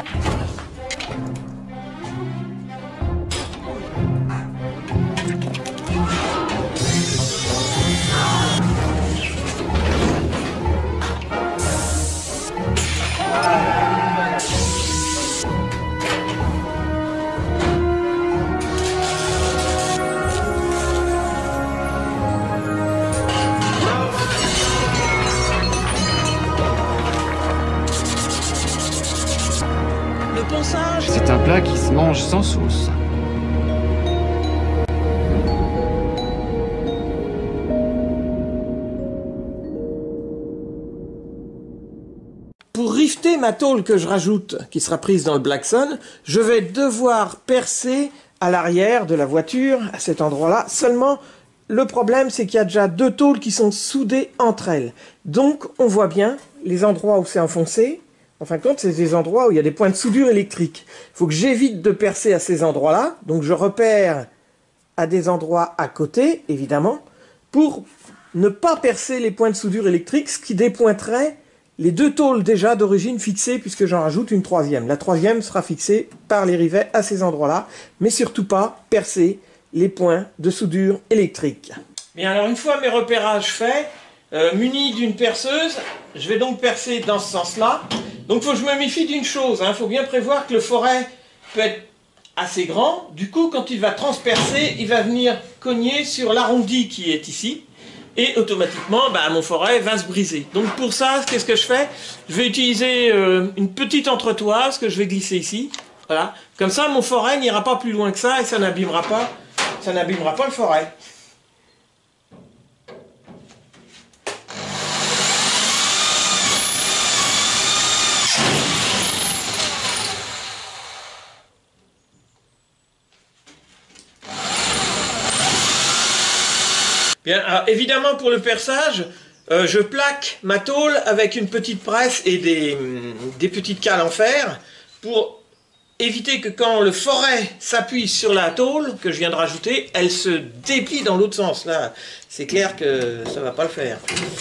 C'est un plat qui se mange sans sauce. Pour rifter ma tôle que je rajoute, qui sera prise dans le Black Sun, je vais devoir percer à l'arrière de la voiture, à cet endroit-là. Seulement, le problème, c'est qu'il y a déjà deux tôles qui sont soudées entre elles. Donc, on voit bien les endroits où c'est enfoncé. En fin de compte, c'est des endroits où il y a des points de soudure électrique. Il faut que j'évite de percer à ces endroits-là. Donc je repère à des endroits à côté, évidemment, pour ne pas percer les points de soudure électrique, ce qui dépointerait les deux tôles déjà d'origine fixées, puisque j'en rajoute une troisième. La troisième sera fixée par les rivets à ces endroits-là, mais surtout pas percer les points de soudure électrique. Bien, alors une fois mes repérages faits, muni d'une perceuse, je vais donc percer dans ce sens-là. Donc il faut que je me méfie d'une chose, il faut bien prévoir que le forêt peut être assez grand. Du coup, quand il va transpercer, il va venir cogner sur l'arrondi qui est ici. Et automatiquement, mon forêt va se briser. Donc pour ça, qu'est-ce que je fais? Je vais utiliser une petite entretoise que je vais glisser ici. Voilà. Comme ça, mon forêt n'ira pas plus loin que ça et ça n'abîmera pas le forêt. Bien, alors, évidemment pour le perçage, je plaque ma tôle avec une petite presse et des petites cales en fer pour éviter que quand le forêt s'appuie sur la tôle que je viens de rajouter, elle se déplie dans l'autre sens. Là, c'est clair que ça ne va pas le faire.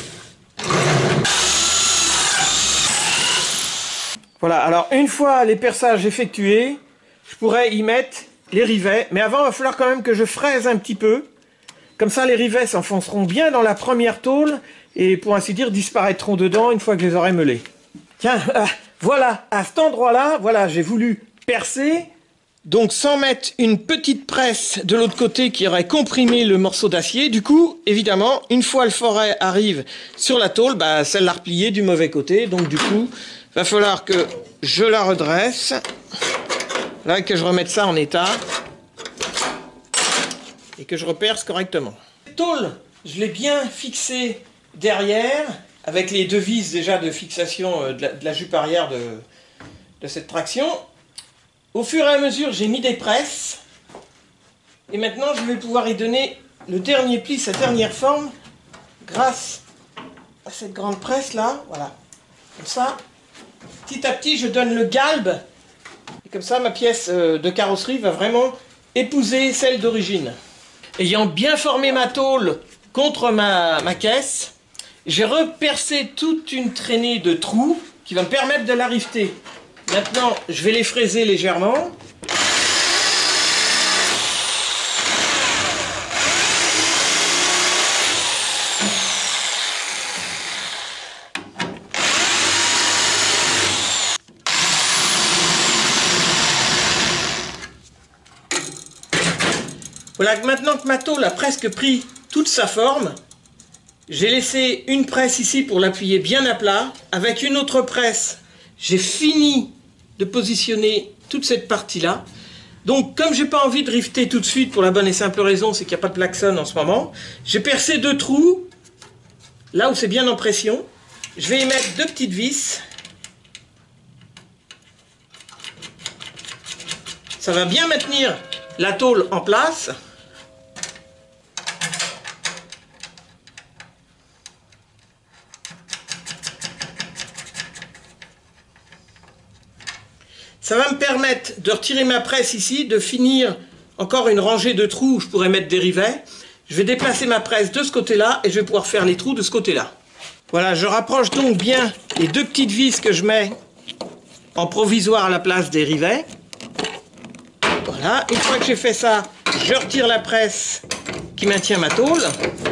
Voilà, alors une fois les perçages effectués, je pourrais y mettre les rivets, mais avant il va falloir quand même que je fraise un petit peu. Comme ça, les rivets s'enfonceront bien dans la première tôle et, pour ainsi dire, disparaîtront dedans une fois que je les aurai meulés. Tiens, voilà, à cet endroit-là, voilà, j'ai voulu percer, donc sans mettre une petite presse de l'autre côté qui aurait comprimé le morceau d'acier. Du coup, évidemment, une fois le forêt arrive sur la tôle, celle l'a repliée du mauvais côté. Donc du coup, il va falloir que je la redresse, là, que je remette ça en état. Et que je reperce correctement. Cette tôle, je l'ai bien fixée derrière, avec les deux vis déjà de fixation de la jupe arrière de cette traction. Au fur et à mesure, j'ai mis des presses. Et maintenant, je vais pouvoir y donner le dernier pli, sa dernière forme, grâce à cette grande presse là. Voilà. Comme ça, petit à petit, je donne le galbe. Et comme ça, ma pièce de carrosserie va vraiment épouser celle d'origine. Ayant bien formé ma tôle contre ma caisse, j'ai repercé toute une traînée de trous qui va me permettre de la rifter. Maintenant, je vais les fraiser légèrement. Voilà, maintenant que ma tôle a presque pris toute sa forme, j'ai laissé une presse ici pour l'appuyer bien à plat. Avec une autre presse, j'ai fini de positionner toute cette partie-là. Donc, comme j'ai pas envie de rifter tout de suite, pour la bonne et simple raison, c'est qu'il n'y a pas de Black Sun en ce moment, j'ai percé deux trous, là où c'est bien en pression. Je vais y mettre deux petites vis. Ça va bien maintenir la tôle en place. Ça va me permettre de retirer ma presse ici, de finir encore une rangée de trous où je pourrais mettre des rivets. Je vais déplacer ma presse de ce côté-là et je vais pouvoir faire les trous de ce côté-là. Voilà, je rapproche donc bien les deux petites vis que je mets en provisoire à la place des rivets. Voilà, une fois que j'ai fait ça, je retire la presse qui maintient ma tôle.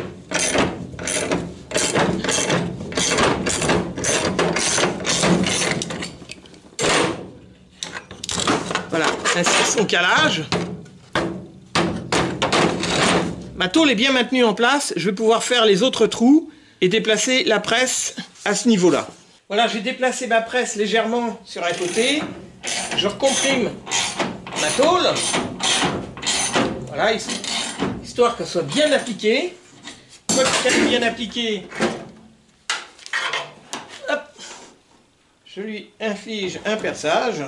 Voilà, ainsi son calage. Ma tôle est bien maintenue en place, je vais pouvoir faire les autres trous et déplacer la presse à ce niveau-là. Voilà, j'ai déplacé ma presse légèrement sur un côté. Je recomprime ma tôle. Voilà, histoire qu'elle soit bien appliquée. Une fois qu'elle est bien appliquée, hop, je lui inflige un perçage.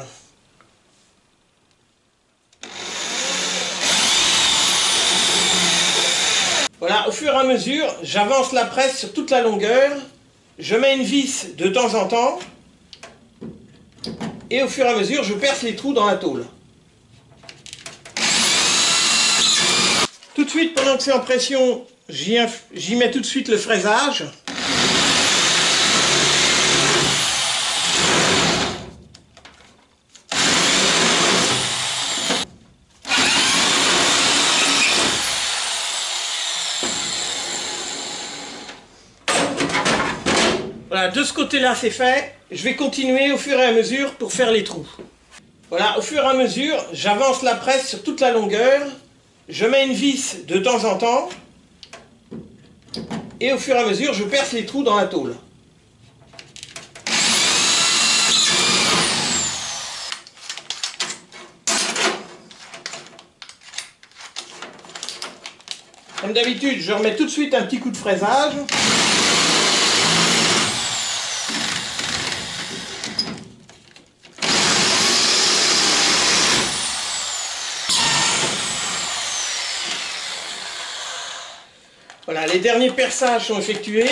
Voilà, au fur et à mesure, j'avance la presse sur toute la longueur. Je mets une vis de temps en temps. Et au fur et à mesure, je perce les trous dans la tôle. Tout de suite, pendant que c'est en pression, j'y mets tout de suite le fraisage. Voilà, de ce côté-là, c'est fait. Je vais continuer au fur et à mesure pour faire les trous. Voilà, au fur et à mesure, j'avance la presse sur toute la longueur. Je mets une vis de temps en temps. Et au fur et à mesure, je perce les trous dans la tôle. Comme d'habitude, je remets tout de suite un petit coup de fraisage. Voilà, les derniers perçages sont effectués.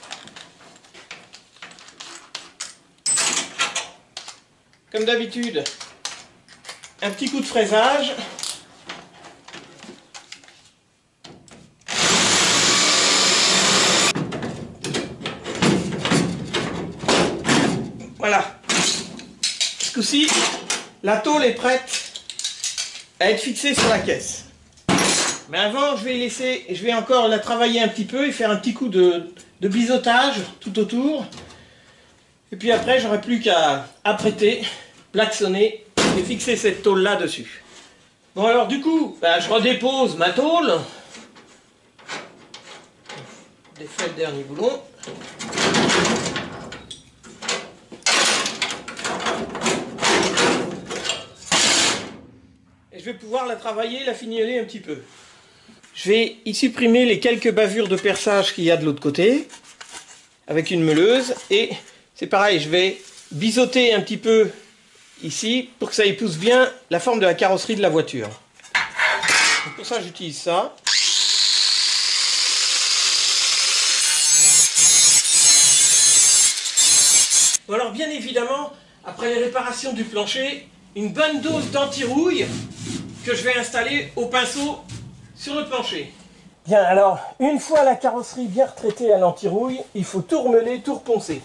Comme d'habitude, un petit coup de fraisage. Voilà. Ce coup-ci, la tôle est prête à être fixée sur la caisse. Mais avant, je vais encore la travailler un petit peu et faire un petit coup de biseautage tout autour. Et puis après, j'aurai plus qu'à apprêter, plaçonner et fixer cette tôle-là dessus. Bon alors du coup, je redépose ma tôle. Je défais le dernier boulon. Et je vais pouvoir la travailler, la fignoler un petit peu. Je vais y supprimer les quelques bavures de perçage qu'il y a de l'autre côté, avec une meuleuse, et c'est pareil, je vais biseauter un petit peu ici, pour que ça épouse bien la forme de la carrosserie de la voiture. Donc pour ça, j'utilise ça. Bon alors bien évidemment, après les réparations du plancher, une bonne dose d'anti-rouille que je vais installer au pinceau sur le plancher. Bien, alors, une fois la carrosserie bien retraitée à l'anti-rouille, il faut tout remeler, tout reponcer.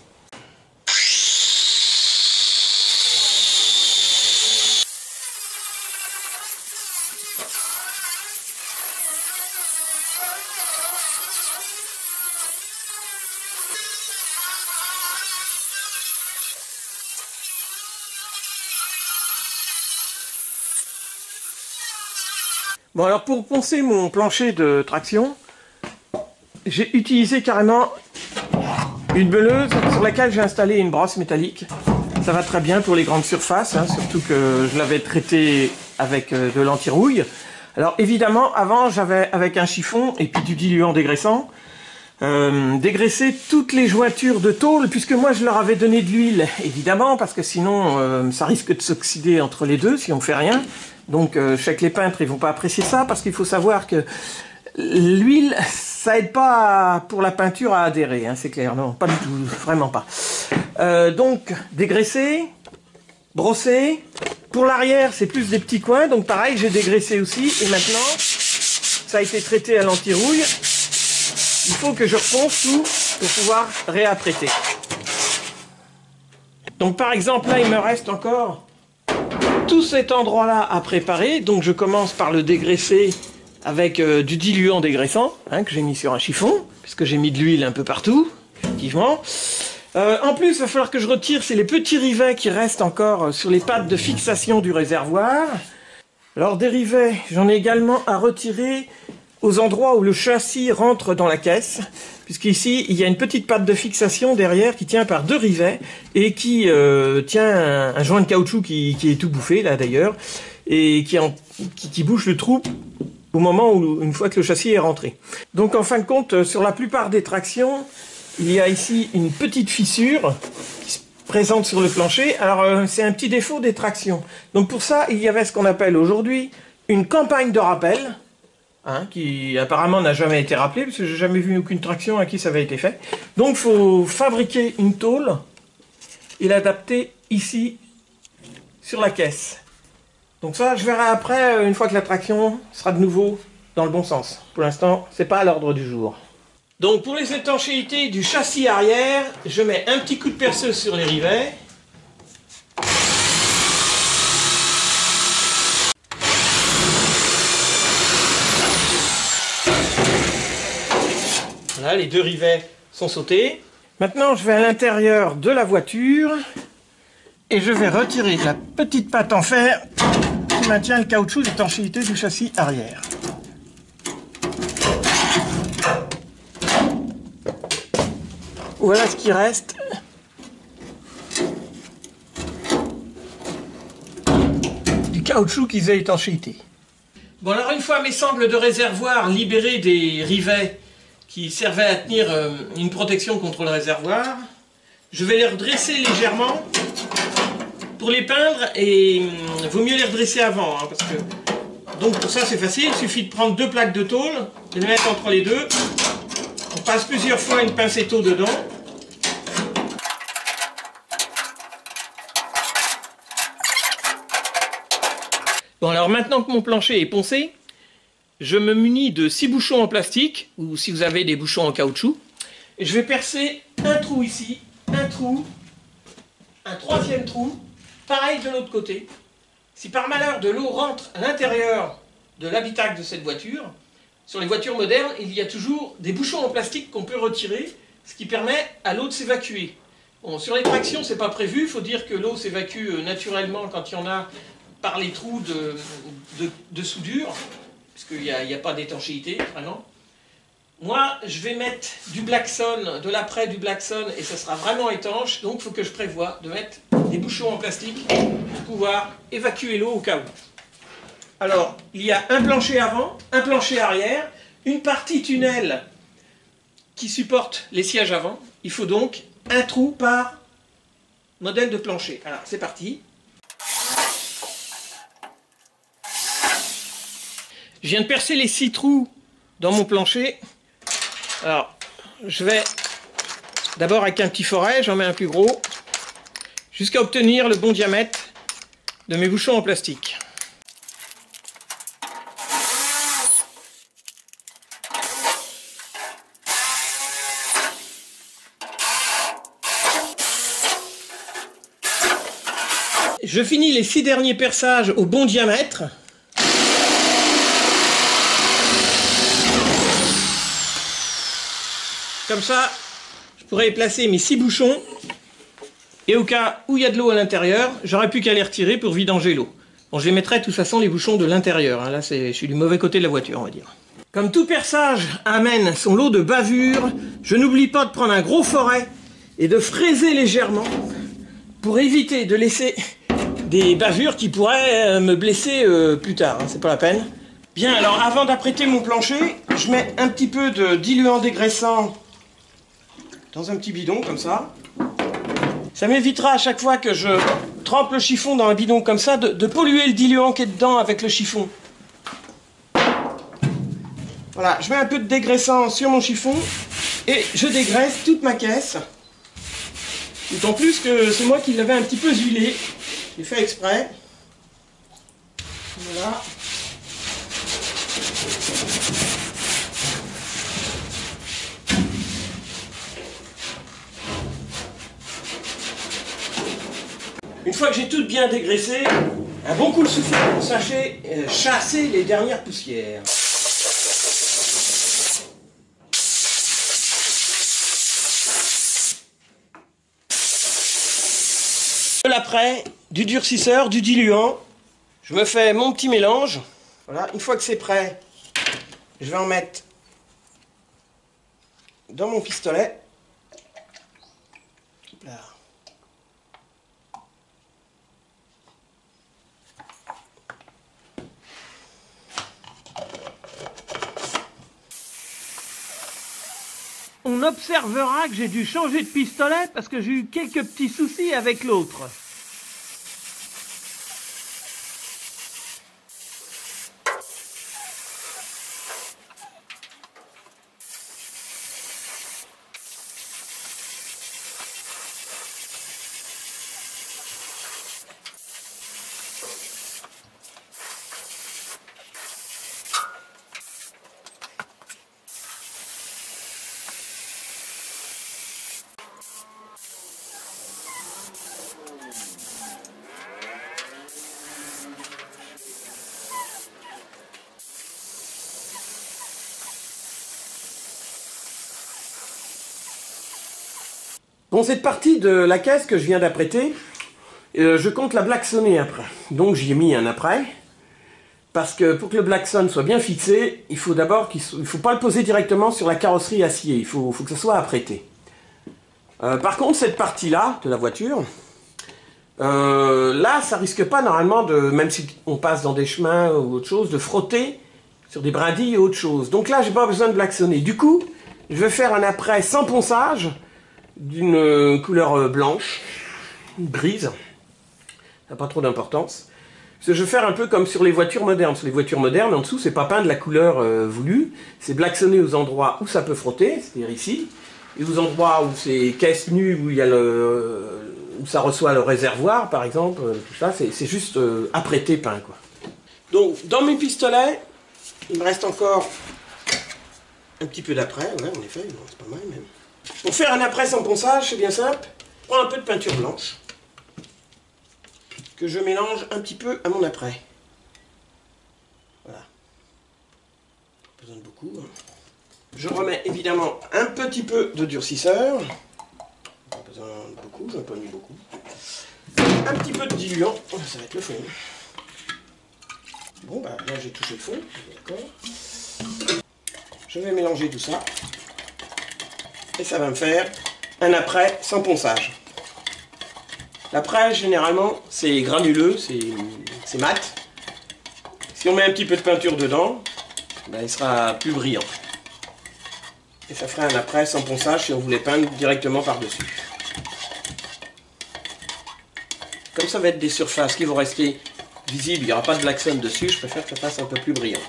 Bon alors pour poncer mon plancher de traction, j'ai utilisé carrément une meuleuse sur laquelle j'ai installé une brosse métallique. Ça va très bien pour les grandes surfaces, hein, surtout que je l'avais traité avec de l'anti-rouille. Alors évidemment, avant j'avais avec un chiffon et puis du diluant dégraissant, dégraissé toutes les jointures de tôle, puisque moi je leur avais donné de l'huile, évidemment, parce que sinon ça risque de s'oxyder entre les deux si on fait rien. Donc je sais que les peintres ils vont pas apprécier ça, parce qu'il faut savoir que l'huile ça aide pas pour la peinture à adhérer, hein, c'est clair, non, pas du tout, vraiment pas. Donc dégraisser, brosser. Pour l'arrière c'est plus des petits coins, donc pareil j'ai dégraissé aussi, et maintenant ça a été traité à l'anti-rouille. Il faut que je reponce tout pour pouvoir réapprêter. Donc par exemple, là, il me reste encore tout cet endroit-là à préparer. Donc je commence par le dégraisser avec du diluant dégraissant, hein, que j'ai mis sur un chiffon, puisque j'ai mis de l'huile un peu partout, effectivement. En plus, il va falloir que je retire, c'est les petits rivets qui restent encore sur les pattes de fixation du réservoir. Alors des rivets, j'en ai également à retirer aux endroits où le châssis rentre dans la caisse, puisqu'ici, il y a une petite patte de fixation derrière qui tient par 2 rivets et qui tient un joint de caoutchouc qui est tout bouffé, là d'ailleurs, et qui bouche le trou au moment où, une fois que le châssis est rentré. Donc en fin de compte, sur la plupart des tractions, il y a ici une petite fissure qui se présente sur le plancher. Alors c'est un petit défaut des tractions. Donc pour ça, il y avait ce qu'on appelle aujourd'hui une campagne de rappel, hein, qui apparemment n'a jamais été rappelée, parce que j'ai jamais vu aucune traction à qui ça avait été fait. Donc il faut fabriquer une tôle et l'adapter ici sur la caisse. Donc ça, je verrai après, une fois que la traction sera de nouveau dans le bon sens. Pour l'instant, c'est pas à l'ordre du jour. Donc pour les étanchéités du châssis arrière, je mets un petit coup de perceuse sur les rivets. Voilà, les 2 rivets sont sautés. Maintenant, je vais à l'intérieur de la voiture et je vais retirer la petite patte en fer qui maintient le caoutchouc d'étanchéité du châssis arrière. Voilà ce qui reste du caoutchouc qui faisait étanchéité. Bon, alors une fois mes sangles de réservoir libérées des rivets qui servaient à tenir une protection contre le réservoir, je vais les redresser légèrement. Pour les peindre, et vaut mieux les redresser avant, hein, parce que donc pour ça c'est facile, il suffit de prendre 2 plaques de tôle, de les mettre entre les deux, on passe plusieurs fois une pincetto dedans. Bon, alors maintenant que mon plancher est poncé, je me munis de 6 bouchons en plastique, ou si vous avez des bouchons en caoutchouc, et je vais percer un trou ici, un trou, un 3e trou. Pareil de l'autre côté. Si par malheur de l'eau rentre à l'intérieur de l'habitacle de cette voiture, sur les voitures modernes, il y a toujours des bouchons en plastique qu'on peut retirer, ce qui permet à l'eau de s'évacuer. Bon, sur les tractions, c'est pas prévu, il faut dire que l'eau s'évacue naturellement quand il y en a par les trous de soudure, puisqu'il n'y a pas d'étanchéité, vraiment. Moi, je vais mettre du Blackson, de l'après du Blackson, et ça sera vraiment étanche, donc il faut que je prévoie de mettre des bouchons en plastique pour pouvoir évacuer l'eau au cas où. Alors, il y a un plancher avant, un plancher arrière, une partie tunnel qui supporte les sièges avant. Il faut donc un trou par modèle de plancher. Alors, c'est parti. Je viens de percer les 6 trous dans mon plancher. Alors, je vais d'abord avec un petit forêt, j'en mets un plus gros, jusqu'à obtenir le bon diamètre de mes bouchons en plastique. Je finis les 6 derniers perçages au bon diamètre. Comme ça, je pourrais placer mes 6 bouchons, et au cas où il y a de l'eau à l'intérieur, j'aurais plus qu'à les retirer pour vidanger l'eau. Bon, je les mettrai de toute façon les bouchons de l'intérieur, hein. Là je suis du mauvais côté de la voiture, on va dire. Comme tout perçage amène son lot de bavures, je n'oublie pas de prendre un gros forêt et de fraiser légèrement pour éviter de laisser des bavures qui pourraient me blesser plus tard, hein, c'est pas la peine. Bien, alors avant d'apprêter mon plancher, je mets un petit peu de diluant dégraissant dans un petit bidon comme ça. Ça m'évitera à chaque fois que je trempe le chiffon dans un bidon comme ça de polluer le diluant qui est dedans avec le chiffon. Voilà, je mets un peu de dégraissant sur mon chiffon et je dégraisse toute ma caisse. D'autant plus que c'est moi qui l'avais un petit peu huilé. J'ai fait exprès. Voilà. fois que j'ai tout bien dégraissé, un bon coup de soufflet pour chasser les dernières poussières. Après, du durcisseur, du diluant, je me fais mon petit mélange. Voilà, une fois que c'est prêt, je vais en mettre dans mon pistolet. Là. On observera que j'ai dû changer de pistolet parce que j'ai eu quelques petits soucis avec l'autre. Bon, cette partie de la caisse que je viens d'apprêter, je compte la blacksonner après. Donc j'y ai mis un après. Parce que pour que le blackson soit bien fixé, il faut d'abord il faut pas le poser directement sur la carrosserie acier. Il faut que ça soit apprêté. Par contre, cette partie-là de la voiture, là, ça risque pas normalement de, même si on passe dans des chemins ou autre chose, de frotter sur des brindilles ou autre chose. Donc là, j'ai pas besoin de blacksonner. Du coup, je vais faire un après sans ponçage, d'une couleur blanche, grise, ça n'a pas trop d'importance. Je vais faire un peu comme sur les voitures modernes. Sur les voitures modernes, en dessous, c'est pas peint de la couleur voulue, c'est blacksonné aux endroits où ça peut frotter, c'est-à-dire ici, et aux endroits où c'est caisse nue, où il y a où ça reçoit le réservoir, par exemple, tout ça, c'est juste apprêté peint, quoi. Donc, dans mes pistolets, il me reste encore un petit peu d'après, ouais, en effet, c'est pas mal même. Pour faire un après sans ponçage, c'est bien simple. Je prends un peu de peinture blanche que je mélange un petit peu à mon après. Voilà. Pas besoin de beaucoup. Hein. Je remets évidemment un petit peu de durcisseur. Pas besoin de beaucoup, j'en ai pas mis beaucoup. Un petit peu de diluant, ça va être le fond. Bon, bah là j'ai touché le fond, d'accord. Je vais mélanger tout ça. Et ça va me faire un après sans ponçage. L'après, généralement, c'est granuleux, c'est mat. Si on met un petit peu de peinture dedans, ben, il sera plus brillant. Et ça ferait un après sans ponçage si on voulait peindre directement par-dessus. Comme ça va être des surfaces qui vont rester visibles, il n'y aura pas de blackson dessus, je préfère que ça fasse un peu plus brillant.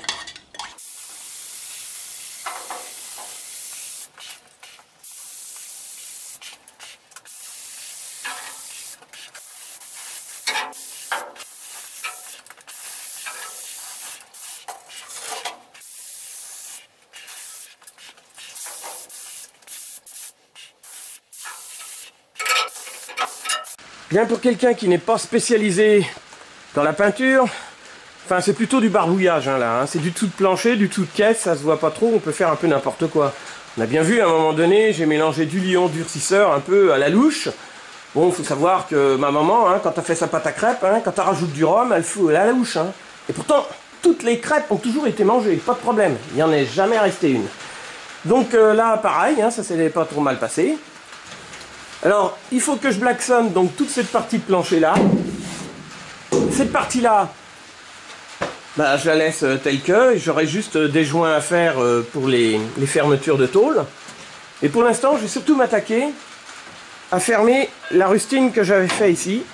Bien, pour quelqu'un qui n'est pas spécialisé dans la peinture, enfin c'est plutôt du barbouillage hein, là, hein. C'est du tout de plancher, du tout de caisse, ça se voit pas trop, on peut faire un peu n'importe quoi. On a bien vu à un moment donné, j'ai mélangé du lion durcisseur un peu à la louche. Bon, il faut savoir que ma maman, hein, quand elle fait sa pâte à crêpes, hein, quand elle rajoute du rhum, elle fout à la louche. Hein. Et pourtant, toutes les crêpes ont toujours été mangées, pas de problème, il n'y en est jamais resté une. Donc là, pareil, hein, ça s'est pas trop mal passé. Alors, il faut que je blacksonne donc toute cette partie de plancher là. Cette partie-là, bah, je la laisse telle que. J'aurai juste des joints à faire pour les fermetures de tôle. Et pour l'instant, je vais surtout m'attaquer à fermer la rustine que j'avais fait ici.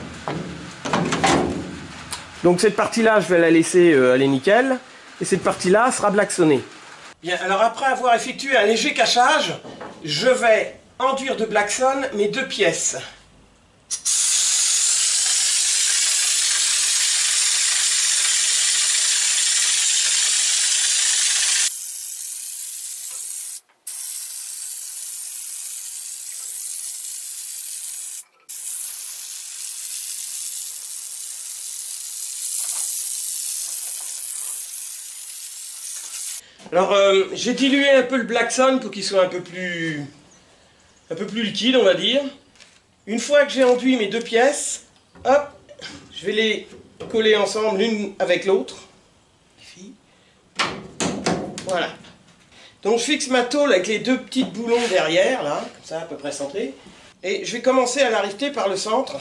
Donc cette partie-là, je vais la laisser aller nickel. Et cette partie-là sera blacksonnée. Bien, alors après avoir effectué un léger cachage, je vais enduire de blackson mes deux pièces. Alors, j'ai dilué un peu le Blackson pour qu'il soit un peu plus liquide, on va dire. Une fois que j'ai enduit mes deux pièces, hop, je vais les coller ensemble l'une avec l'autre. Voilà. Donc je fixe ma tôle avec les deux petites boulons derrière, là, comme ça, à peu près centré. Et je vais commencer à la rifter par le centre.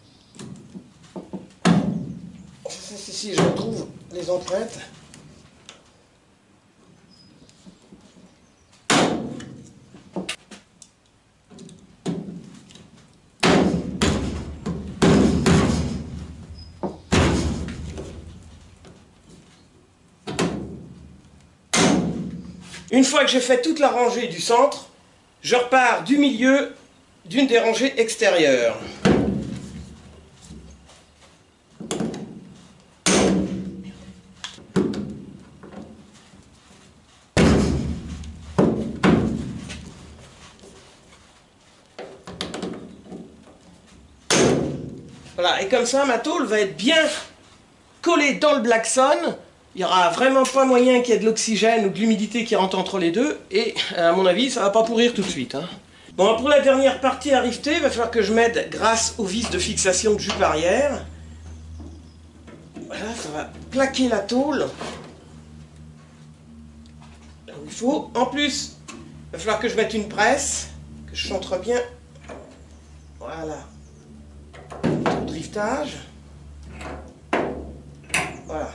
Si je retrouve les empreintes. Une fois que j'ai fait toute la rangée du centre, je repars du milieu d'une des rangées extérieures. Voilà, et comme ça, ma tôle va être bien collée dans le Blackson. Il n'y aura vraiment pas moyen qu'il y ait de l'oxygène ou de l'humidité qui rentre entre les deux. Et à mon avis, ça ne va pas pourrir tout de suite. Hein. Bon, pour la dernière partie à rifter, il va falloir que je m'aide grâce aux vis de fixation de jupe arrière. Voilà, ça va plaquer la tôle là où il faut. En plus, il va falloir que je mette une presse, que je centre bien. Voilà. Au driftage. Voilà.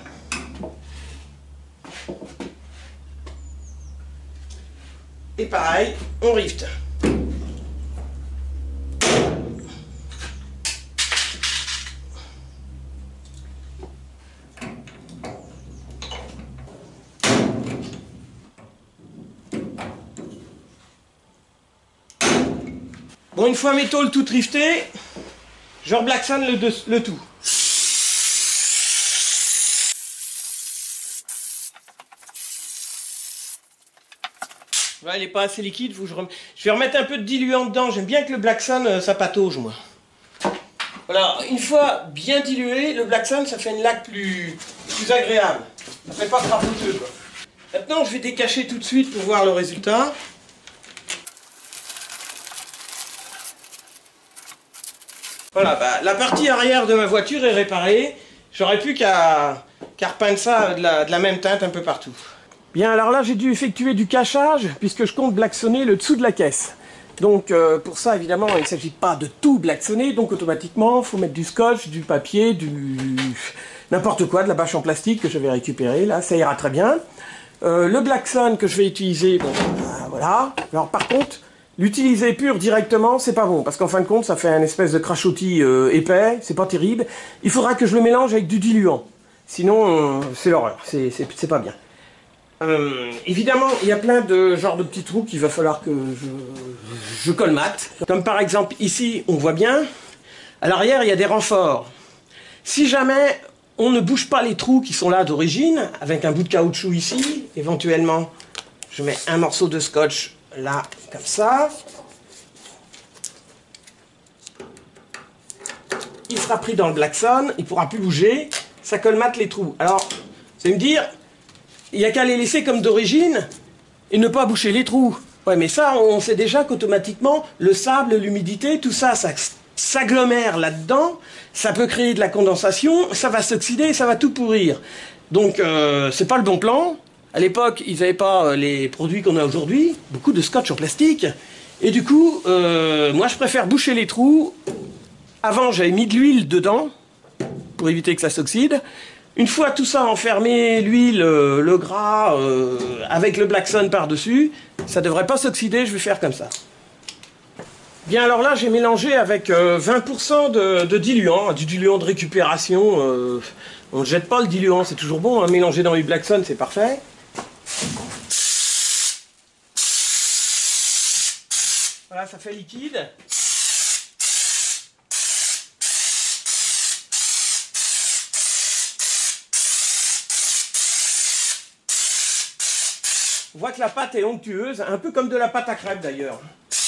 Et pareil, on rifte. Bon, une fois mes tôles toutes riftées, je reblacksonne le tout. Là, il n'est pas assez liquide, je vais remettre un peu de diluant dedans. J'aime bien que le Blackson, ça patauge, moi. Voilà, une fois bien dilué, le Blackson, ça fait une laque plus agréable. Ça fait pas crapoteux, quoi. Maintenant, je vais décacher tout de suite pour voir le résultat. Voilà, bah, la partie arrière de ma voiture est réparée. J'aurais plus qu'à repeindre ça de la même teinte un peu partout. Bien, alors là, j'ai dû effectuer du cachage, puisque je compte blacksonner le dessous de la caisse. Donc, pour ça, évidemment, il ne s'agit pas de tout blacksonner, donc automatiquement, il faut mettre du scotch, du papier, n'importe quoi, de la bâche en plastique que j'avais récupérée, là, ça ira très bien. Le Blackson que je vais utiliser, bon, voilà. Alors, par contre, l'utiliser pur directement, c'est pas bon, parce qu'en fin de compte, ça fait un espèce de crachotis épais, c'est pas terrible. Il faudra que je le mélange avec du diluant. Sinon, c'est l'horreur, c'est pas bien. Évidemment, il y a plein de genres de petits trous qu'il va falloir que je colmate. Comme par exemple, ici, on voit bien, à l'arrière, il y a des renforts. Si jamais on ne bouge pas les trous qui sont là d'origine, avec un bout de caoutchouc ici, éventuellement, je mets un morceau de scotch là, comme ça. Il sera pris dans le Blackson, il ne pourra plus bouger, ça colmate les trous. Alors, vous allez me dire, il n'y a qu'à les laisser comme d'origine et ne pas boucher les trous. Ouais, mais ça, on sait déjà qu'automatiquement, le sable, l'humidité, tout ça, ça s'agglomère là-dedans, ça peut créer de la condensation, ça va s'oxyder, ça va tout pourrir. Donc, c'est pas le bon plan. À l'époque, ils n'avaient pas les produits qu'on a aujourd'hui, beaucoup de scotch en plastique. Et du coup, moi, je préfère boucher les trous. Avant, j'avais mis de l'huile dedans, pour éviter que ça s'oxyde. Une fois tout ça enfermé, l'huile, le gras, avec le Blackson par-dessus, ça ne devrait pas s'oxyder, je vais faire comme ça. Bien, alors là, j'ai mélangé avec 20% de diluant, du diluant de récupération. On ne jette pas le diluant, c'est toujours bon, hein, mélanger dans du Blackson, c'est parfait. Voilà, ça fait liquide. On voit que la pâte est onctueuse, un peu comme de la pâte à crêpes d'ailleurs.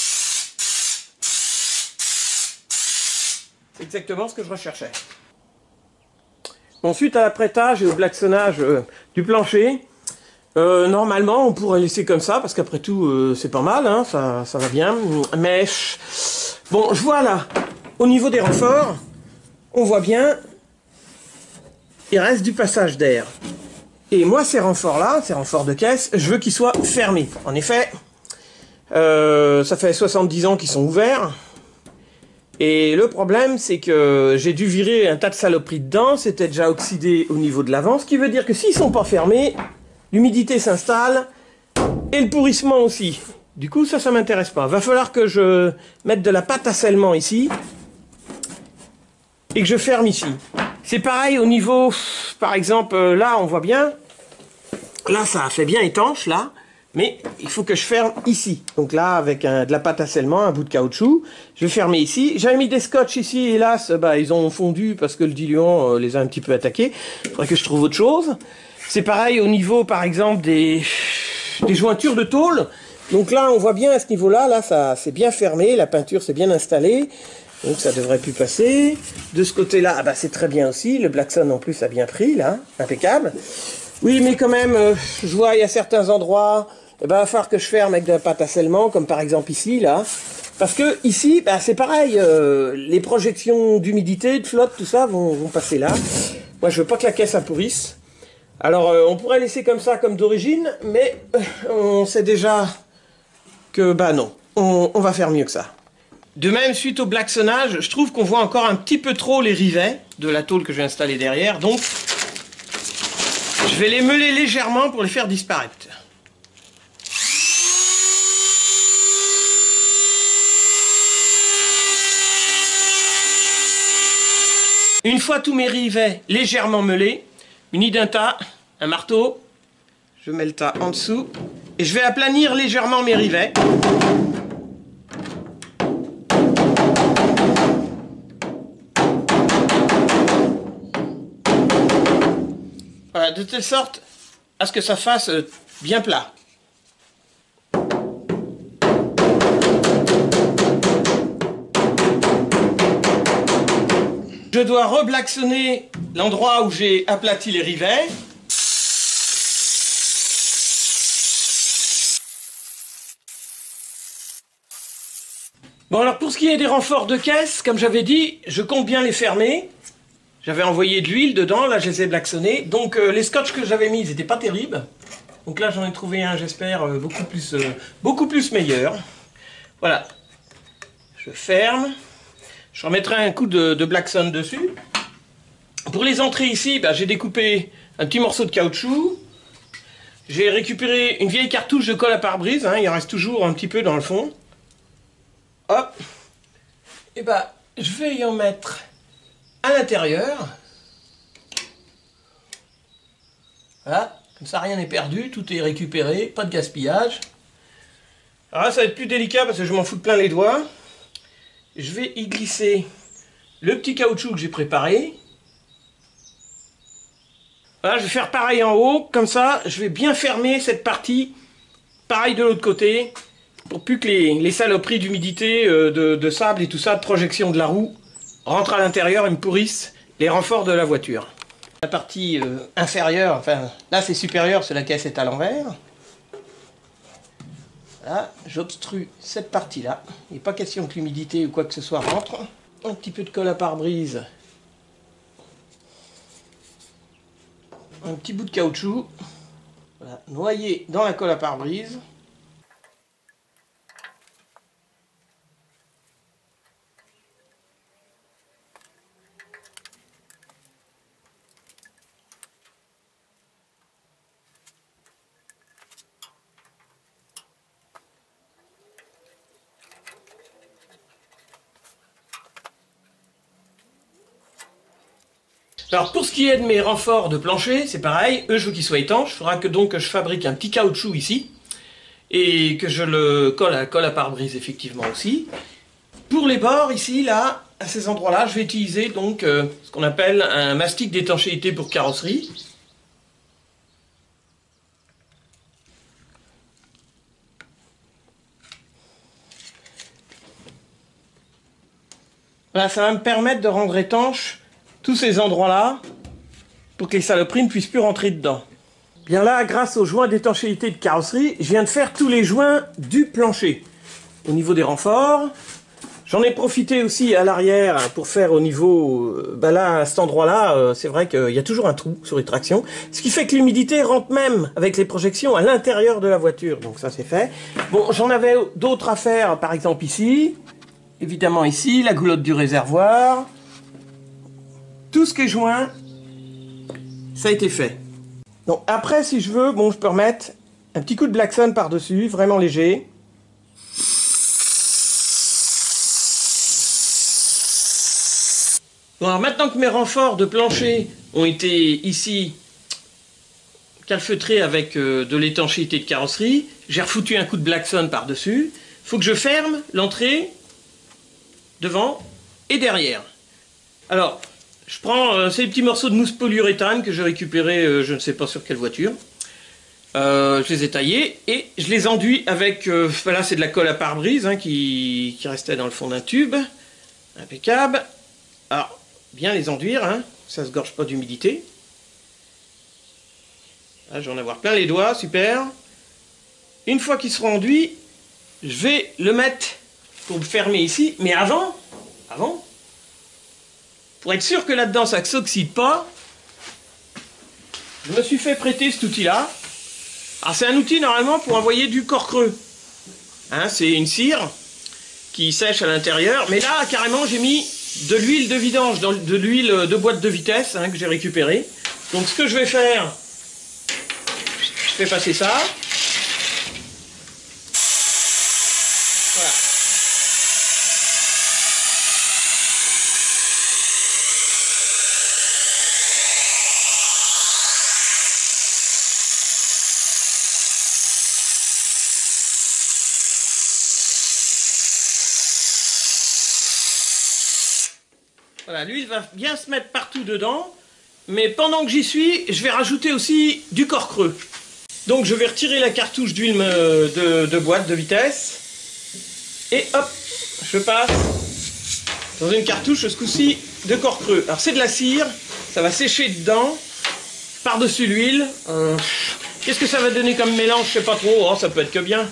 C'est exactement ce que je recherchais. Bon, suite à l'apprêtage et au blacksonnage du plancher, Normalement, on pourrait laisser comme ça, parce qu'après tout, c'est pas mal, hein, ça va bien. Mais, bon, je vois là, au niveau des renforts, on voit bien, il reste du passage d'air. Et moi, ces renforts-là, ces renforts de caisse, je veux qu'ils soient fermés. En effet, ça fait 70 ans qu'ils sont ouverts. Et le problème, c'est que j'ai dû virer un tas de saloperies dedans, c'était déjà oxydé au niveau de l'avant, ce qui veut dire que s'ils sont pas fermés, l'humidité s'installe, et le pourrissement aussi. Du coup, ça m'intéresse pas. Va falloir que je mette de la pâte à scellement ici, et que je ferme ici. C'est pareil au niveau, par exemple, là, on voit bien, là, ça fait bien étanche, là, mais il faut que je ferme ici. Donc là, avec de la pâte à scellement, un bout de caoutchouc, je vais fermer ici. J'avais mis des scotch ici, hélas, ils ont fondu parce que le diluant les a un petit peu attaqués. Il faudrait que je trouve autre chose. C'est pareil au niveau, par exemple, des jointures de tôle. Donc là, on voit bien à ce niveau-là, là, ça c'est bien fermé, la peinture s'est bien installée. Donc ça devrait plus passer. De ce côté-là, c'est très bien aussi. Le Blackson en plus a bien pris, là, impeccable. Oui, mais quand même, je vois, il y a certains endroits, il va falloir que je ferme avec de la pâte à scellement, comme par exemple ici, là. Parce que ici, c'est pareil, les projections d'humidité, de flotte, tout ça vont passer là. Moi, je veux pas que la caisse pourrisse. Alors, on pourrait laisser comme ça, comme d'origine, mais on sait déjà que, non, on va faire mieux que ça. De même, suite au blacksonnage, je trouve qu'on voit encore un petit peu trop les rivets de la tôle que je vais installer derrière, donc je vais les meuler légèrement pour les faire disparaître. Une fois tous mes rivets légèrement meulés, muni d'un tas, un marteau, je mets le tas en dessous et je vais aplanir légèrement mes rivets. Voilà, de telle sorte à ce que ça fasse bien plat. Je dois reblacksonner l'endroit où j'ai aplati les rivets. Bon, alors pour ce qui est des renforts de caisse, comme j'avais dit, je compte bien les fermer. J'avais envoyé de l'huile dedans, là je les ai blacksonnés. Donc les scotch que j'avais mis, ils n'étaient pas terribles. Donc là j'en ai trouvé un, j'espère, beaucoup plus meilleur. Voilà. Je ferme. Je remettrai un coup de Blackson dessus. Pour les entrées ici, j'ai découpé un petit morceau de caoutchouc. J'ai récupéré une vieille cartouche de colle à pare-brise, il en reste toujours un petit peu dans le fond. Hop. Et je vais y en mettre à l'intérieur. Voilà, comme ça rien n'est perdu, tout est récupéré, pas de gaspillage. Alors là ça va être plus délicat parce que je m'en fous de plein les doigts. Je vais y glisser le petit caoutchouc que j'ai préparé. Voilà, je vais faire pareil en haut, comme ça je vais bien fermer cette partie, pareil de l'autre côté, pour plus que les saloperies d'humidité, de sable et tout ça, de projection de la roue, rentrent à l'intérieur et me pourrissent les renforts de la voiture. La partie inférieure, enfin là c'est supérieur parce que la caisse est à l'envers. Là, j'obstrue cette partie-là. Il n'est pas question que l'humidité ou quoi que ce soit rentre. Un petit peu de colle à pare-brise. Un petit bout de caoutchouc. Voilà, noyé dans la colle à pare-brise. Alors pour ce qui est de mes renforts de plancher, c'est pareil, eux je veux qu'ils soient étanches, il faudra donc que je fabrique un petit caoutchouc ici, et que je le colle à pare-brise effectivement aussi. Pour les bords ici, là, à ces endroits-là, je vais utiliser donc ce qu'on appelle un mastic d'étanchéité pour carrosserie. Voilà, ça va me permettre de rendre étanche tous ces endroits-là pour que les saloperies ne puissent plus rentrer dedans. Bien là, grâce aux joints d'étanchéité de carrosserie, je viens de faire tous les joints du plancher. Au niveau des renforts, j'en ai profité aussi à l'arrière pour faire au niveau... là, à cet endroit-là, c'est vrai qu'il y a toujours un trou sur les tractions. Ce qui fait que l'humidité rentre même avec les projections à l'intérieur de la voiture. Donc ça, c'est fait. Bon, j'en avais d'autres à faire, par exemple ici. Évidemment ici, la goulotte du réservoir. Tout ce qui est joint, ça a été fait. Donc après, si je veux, bon, je peux remettre un petit coup de Blackson par-dessus, vraiment léger. Bon, alors maintenant que mes renforts de plancher ont été ici calfeutrés avec de l'étanchéité de carrosserie, j'ai refoutu un coup de Blackson par-dessus. Il faut que je ferme l'entrée devant et derrière. Alors, je prends ces petits morceaux de mousse polyuréthane que j'ai récupérés, je ne sais pas sur quelle voiture. Je les ai taillés et je les enduis avec, là c'est de la colle à pare-brise hein, qui restait dans le fond d'un tube. Impeccable. Alors, bien les enduire, hein, ça ne se gorge pas d'humidité. Là, je vais en avoir plein les doigts, super. Une fois qu'ils seront enduits, je vais le mettre pour me fermer ici. Mais avant, pour être sûr que là-dedans ça ne s'oxyde pas, je me suis fait prêter cet outil-là. Alors c'est un outil normalement pour envoyer du corps creux. Hein, c'est une cire qui sèche à l'intérieur. Mais là, carrément, j'ai mis de l'huile de vidange, de l'huile de boîte de vitesse hein, que j'ai récupérée. Donc ce que je vais faire, je fais passer ça. Voilà. Voilà, l'huile va bien se mettre partout dedans, mais pendant que j'y suis, je vais rajouter aussi du corps creux. Donc je vais retirer la cartouche d'huile de boîte de vitesse, et hop, je passe dans une cartouche, ce coup-ci, de corps creux. Alors c'est de la cire, ça va sécher dedans, par-dessus l'huile. Qu'est-ce que ça va donner comme mélange? Je sais pas trop, oh, ça peut être que bien.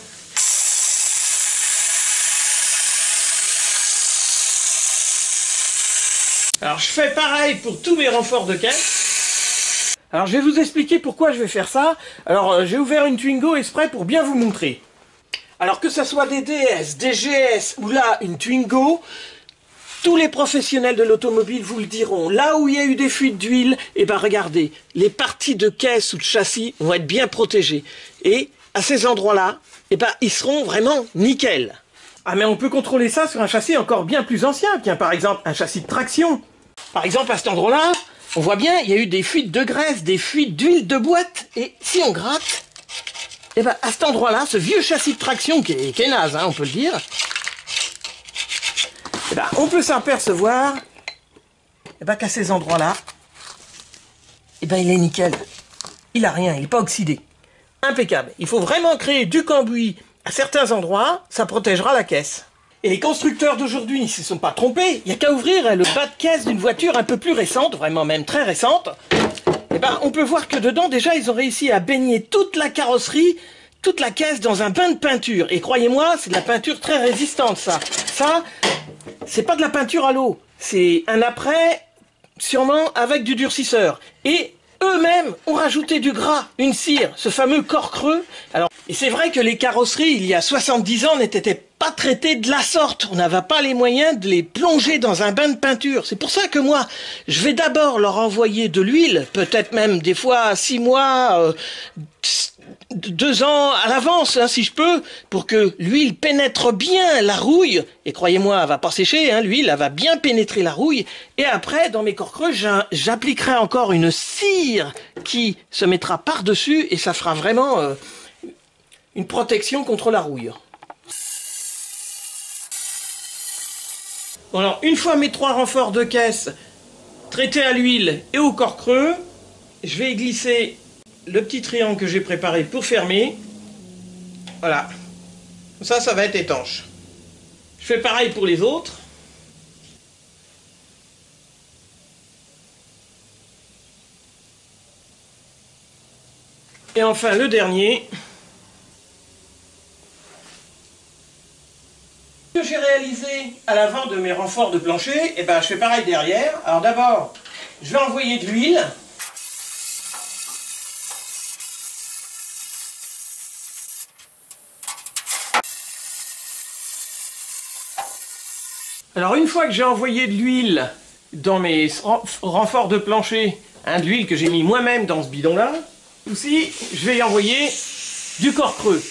Alors je fais pareil pour tous mes renforts de caisse. Alors je vais vous expliquer pourquoi je vais faire ça. Alors j'ai ouvert une Twingo exprès pour bien vous montrer. Alors que ce soit des DS, des GS ou là une Twingo, tous les professionnels de l'automobile vous le diront. Là où il y a eu des fuites d'huile, eh ben regardez, les parties de caisse ou de châssis vont être bien protégées. Et à ces endroits-là, eh ben ils seront vraiment nickel. Ah mais on peut contrôler ça sur un châssis encore bien plus ancien. Tiens, par exemple un châssis de traction. Par exemple, à cet endroit-là, on voit bien, il y a eu des fuites de graisse, des fuites d'huile de boîte. Et si on gratte, eh ben, à cet endroit-là, ce vieux châssis de traction qui est naze, hein, on peut le dire, eh ben, on peut s'apercevoir eh ben, qu'à ces endroits-là, eh ben, il est nickel. Il a rien, il n'est pas oxydé. Impeccable. Il faut vraiment créer du cambouis à certains endroits, ça protégera la caisse. Et les constructeurs d'aujourd'hui ne se sont pas trompés. Il n'y a qu'à ouvrir le bas de caisse d'une voiture un peu plus récente, vraiment même très récente. Et ben, on peut voir que dedans, déjà, ils ont réussi à baigner toute la carrosserie, toute la caisse dans un bain de peinture. Et croyez-moi, c'est de la peinture très résistante, ça. Ça, c'est pas de la peinture à l'eau. C'est un après, sûrement avec du durcisseur. Et eux-mêmes ont rajouté du gras, une cire, ce fameux corps creux. Alors, et c'est vrai que les carrosseries, il y a 70 ans, n'étaient pas traitées de la sorte. On n'avait pas les moyens de les plonger dans un bain de peinture. C'est pour ça que moi, je vais d'abord leur envoyer de l'huile, peut-être même des fois 6 mois, 2 ans à l'avance, hein, si je peux, pour que l'huile pénètre bien la rouille. Et croyez-moi, elle va pas sécher, hein, l'huile, elle va bien pénétrer la rouille. Et après, dans mes corps creux, j'appliquerai encore une cire qui se mettra par-dessus et ça fera vraiment une protection contre la rouille. Bon alors, une fois mes 3 renforts de caisse traités à l'huile et au corps creux, je vais glisser le petit triangle que j'ai préparé pour fermer. Voilà. Ça va être étanche. Je fais pareil pour les autres. Et enfin le dernier. Ce que j'ai réalisé à l'avant de mes renforts de plancher, et ben je fais pareil derrière. Alors d'abord, je vais envoyer de l'huile. Alors une fois que j'ai envoyé de l'huile dans mes renforts de plancher, de l'huile que j'ai mis moi-même dans ce bidon-là, aussi je vais y envoyer du corps creux.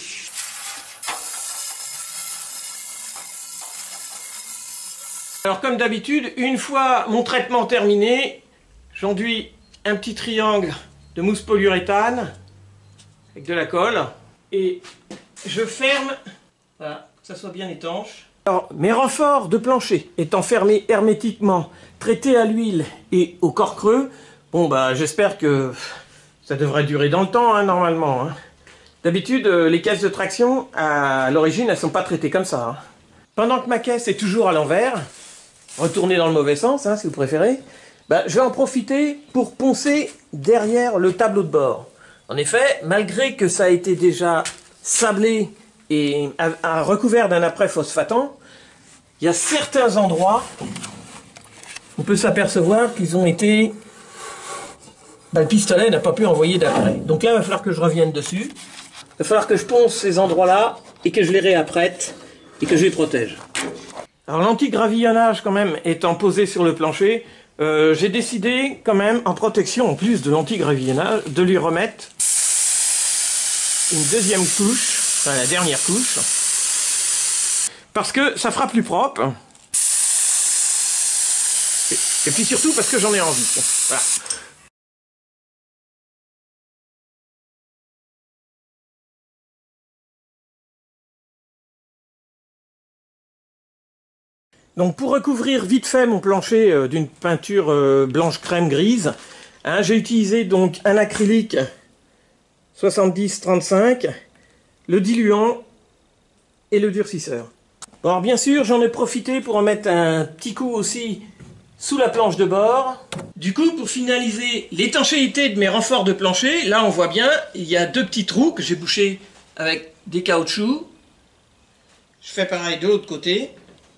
Alors comme d'habitude, une fois mon traitement terminé, j'enduis un petit triangle de mousse polyuréthane avec de la colle et je ferme, voilà, que ça soit bien étanche. Alors, mes renforts de plancher étant fermés hermétiquement, traités à l'huile et au corps creux, bon bah j'espère que ça devrait durer dans le temps hein, normalement. Hein. D'habitude, les caisses de traction, à l'origine, elles sont pas traitées comme ça. Hein. Pendant que ma caisse est toujours à l'envers, retournée dans le mauvais sens, hein, si vous préférez, bah, je vais en profiter pour poncer derrière le tableau de bord. En effet, malgré que ça a été déjà sablé et recouvert d'un apprêt phosphatant, il y a certains endroits, on peut s'apercevoir qu'ils ont été... le pistolet n'a pas pu envoyer d'après. Donc là, il va falloir que je revienne dessus. Il va falloir que je ponce ces endroits-là et que je les réapprête et que je les protège. Alors l'anti-gravillonnage quand même étant posé sur le plancher, j'ai décidé quand même en protection en plus de l'anti-gravillonnage de lui remettre une deuxième couche, enfin la dernière couche, parce que ça fera plus propre. Et puis surtout parce que j'en ai envie. Voilà. Donc pour recouvrir vite fait mon plancher d'une peinture blanche crème grise, hein, j'ai utilisé donc un acrylique 70-35, le diluant et le durcisseur. Bon, alors bien sûr j'en ai profité pour en mettre un petit coup aussi sous la planche de bord. Du coup pour finaliser l'étanchéité de mes renforts de plancher, là on voit bien il y a deux petits trous que j'ai bouchés avec des caoutchoucs. Je fais pareil de l'autre côté.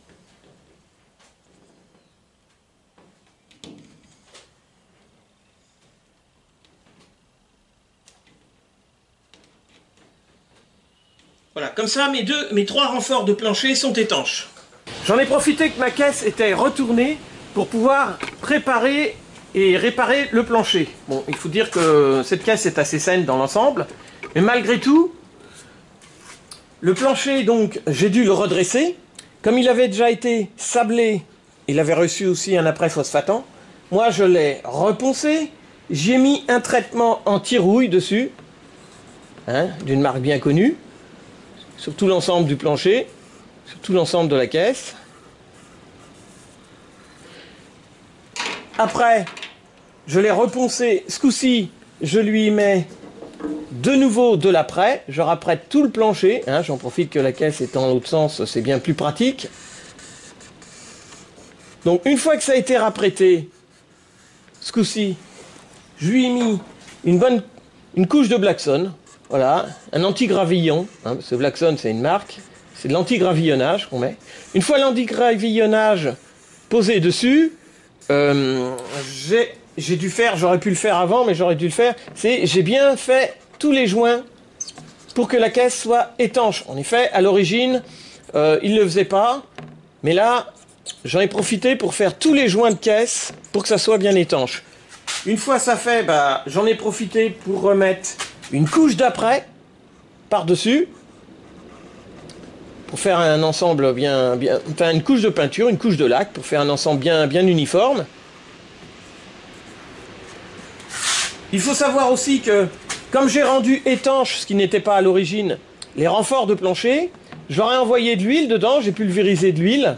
Voilà, comme ça mes trois renforts de plancher sont étanches. J'en ai profité que ma caisse était retournée pour pouvoir préparer et réparer le plancher. Bon, il faut dire que cette caisse est assez saine dans l'ensemble, mais malgré tout, le plancher, donc, j'ai dû le redresser. Comme il avait déjà été sablé, il avait reçu aussi un apprêt phosphatant. Moi, je l'ai reponcé, j'ai mis un traitement anti-rouille dessus, hein, d'une marque bien connue, sur tout l'ensemble du plancher, sur tout l'ensemble de la caisse. Après, je l'ai reponcé, ce coup-ci, je lui mets de nouveau de l'apprêt, je rapprête tout le plancher, hein, j'en profite que la caisse est dans l'autre sens, c'est bien plus pratique. Donc une fois que ça a été rapprêté, ce coup-ci, je lui ai mis une couche de Blackson. Voilà, un anti-gravillon, hein, parce que Blackson c'est une marque, c'est de l'anti-gravillonnage qu'on met. Une fois l'anti-gravillonnage posé dessus, j'ai dû faire, j'aurais pu le faire avant, mais j'aurais dû le faire, j'ai bien fait tous les joints pour que la caisse soit étanche. En effet, à l'origine, il ne le faisait pas, mais là, j'en ai profité pour faire tous les joints de caisse pour que ça soit bien étanche. Une fois ça fait, bah, j'en ai profité pour remettre une couche d'apprêt par-dessus pour faire un ensemble enfin une couche de peinture, une couche de lac pour faire un ensemble bien uniforme. Il faut savoir aussi que comme j'ai rendu étanche, ce qui n'était pas à l'origine, les renforts de plancher, je leur ai envoyé de l'huile dedans, j'ai pulvérisé de l'huile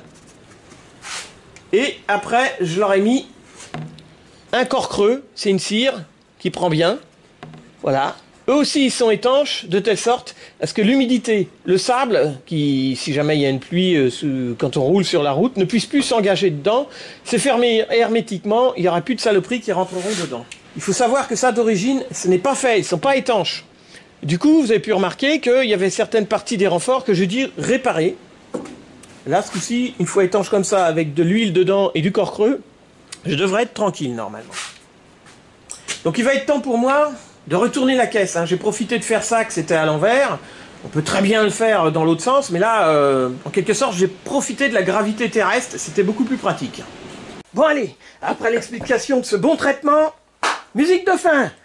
et après je leur ai mis un corps creux, c'est une cire qui prend bien, voilà. Eux aussi, ils sont étanches de telle sorte à ce que l'humidité, le sable, qui, si jamais il y a une pluie quand on roule sur la route, ne puisse plus s'engager dedans. C'est fermé hermétiquement, il n'y aura plus de saloperies qui rentreront dedans. Il faut savoir que ça, d'origine, ce n'est pas fait, ils ne sont pas étanches. Du coup, vous avez pu remarquer qu'il y avait certaines parties des renforts que j'ai dû réparer. Là, ce coup-ci, une fois étanche comme ça, avec de l'huile dedans et du corps creux, je devrais être tranquille normalement. Donc il va être temps pour moi de retourner la caisse. J'ai profité de faire ça, que c'était à l'envers. On peut très bien le faire dans l'autre sens, mais là, en quelque sorte, j'ai profité de la gravité terrestre. C'était beaucoup plus pratique. Bon allez, après l'explication de ce bon traitement, musique de fin.